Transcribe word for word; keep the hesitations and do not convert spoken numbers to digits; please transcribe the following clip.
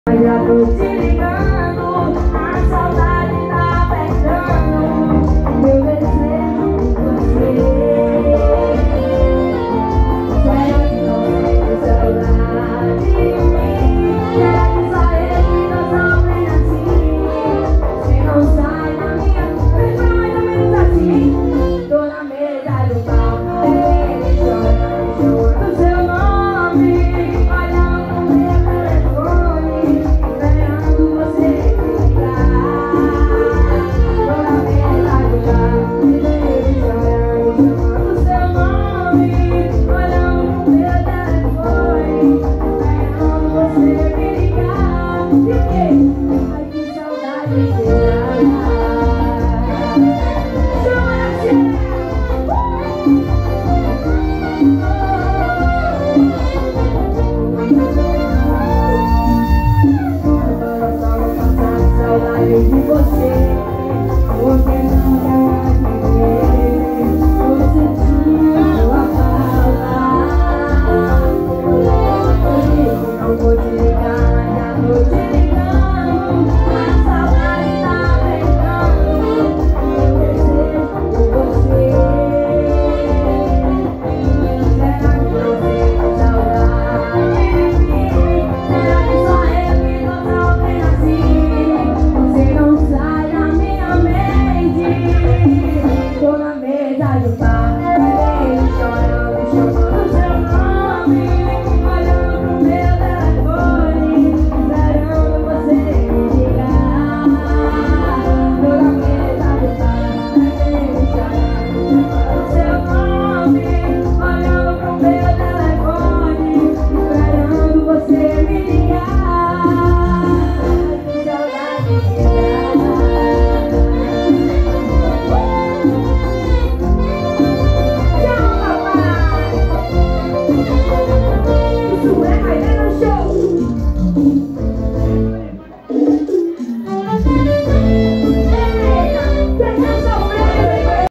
Já tô te ligando, a saudade tá apertando meu desejo por você. Será que não tem saudade de mim? Será que só eu que não sofre assim? Se não sai da minha frente, mais ou menos assim. Tô na mesa do bar, ele chora, chora o seu nome, olhando pro meu telefone, esperando você ligar. Tô na mesa do bar, ele chora, chamando o seu nome, olhando pro meu telefone, esperando você me ligar. Fiquei, ai que saudade que dá.